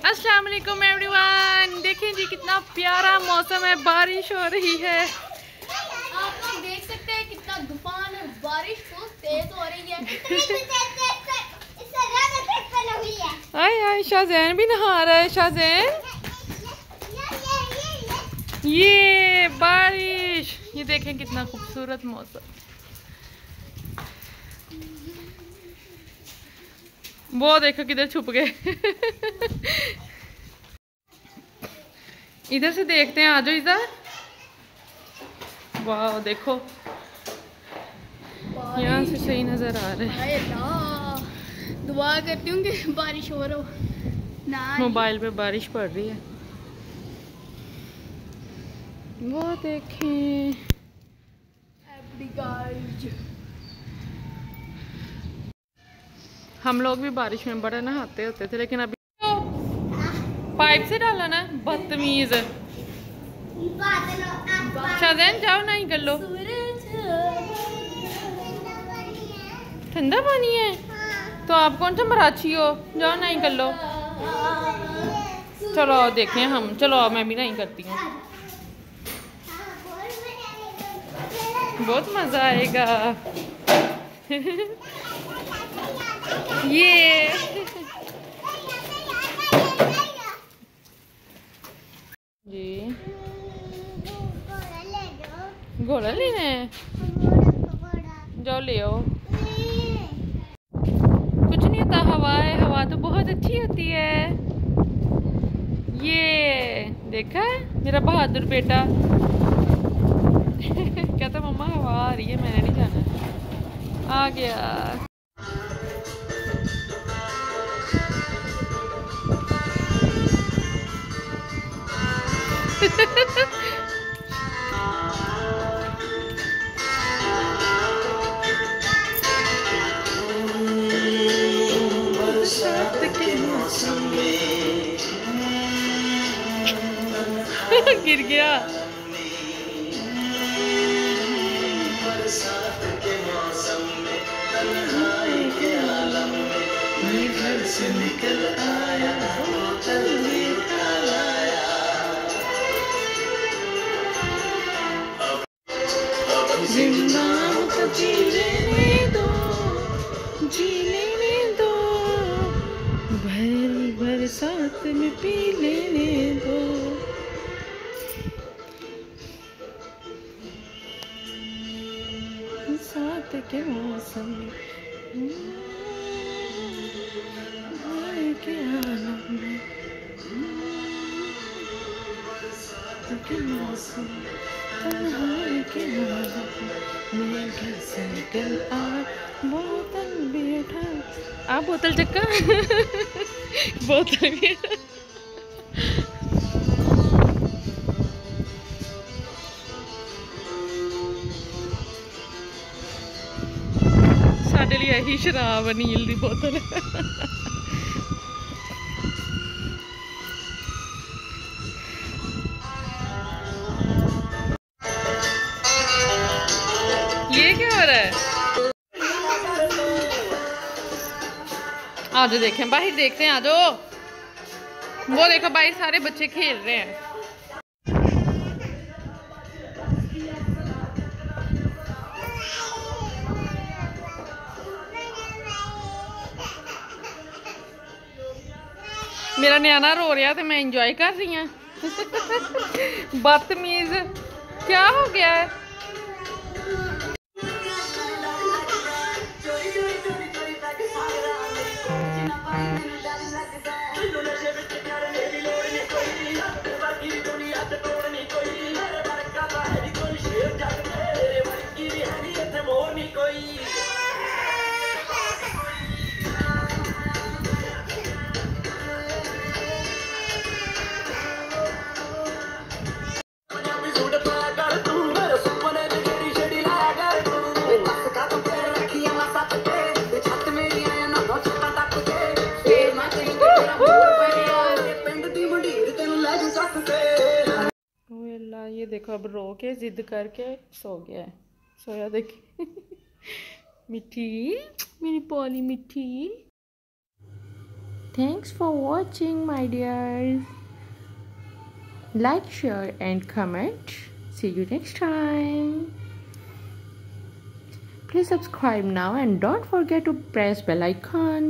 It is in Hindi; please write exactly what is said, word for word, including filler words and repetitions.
अस्सलाम वालेकुम एवरीवन। देखें जी कितना प्यारा मौसम है, बारिश हो रही है। आप लोग देख सकते हैं कितना तूफान है, बारिश बहुत तेज हो रही है। आए आए शाहजैन भी नहा रहा है। शाहजैन ये बारिश, ये देखें कितना खूबसूरत मौसम। वो देखो किधर छुप गए। इधर से देखते हैं, आ जाओ इधर। वाह देखो यहाँ से सही नजर आ रहा है। दुआ करती हूँ कि बारिश हो रहा हो ना। मोबाइल पे बारिश पड़ रही है, वो देखें। हम लोग भी बारिश में बड़ा नहाते होते थे, लेकिन अभी पाइप से डाला ना, बदतमीज। शाहजैन जाओ नहीं कर लो, ठंडा पानी है तो आप कौन सा मराठी हो, जाओ नहीं कर लो। चलो देखें हम, चलो मैं भी नहीं करती हूँ, बहुत मजा आएगा। ये जी घोड़ा लेना है, जाओ ले आओ। कुछ नहीं होता, हवा है, हवा तो बहुत अच्छी होती है। ये देखा मेरा बहादुर बेटा। कहता मम्मा हवा आ रही है, मैंने नहीं जाना। आ गया। गिर गया। बरसात के मौसम में तन्हाई के आलम में मैं घर से निकल आया, बोतल भी लाया। अब अब जिंदा को जी लेने दो, जी लेने दो, भरी बरसात में पी लेने दो। बरसात के मौसम में के आलम में के मौसम तन्हाई के आलम में घर से निकल आ, बोतल भी उठा। आ बोतल चक्का। बोतल भी साडे लिए यही शराब नील दी बोतल। ये क्या हो रहा है? आ जाओ देखें, बाहर देखते हैं, आ जाओ। वो देखो बाहर सारे बच्चे खेल रहे हैं। मेरा न्याना रो रहा तो मैं इंजॉय कर रही हूँ। बदतमीज, क्या हो गया है? ये देखो अब रो के जिद करके सो गया है, सोया देखी। मिठी मेरी पॉली मिठी। Thanks for watching, my dears. Like, share and comment. See you next time. Please subscribe now and don't forget to press bell icon.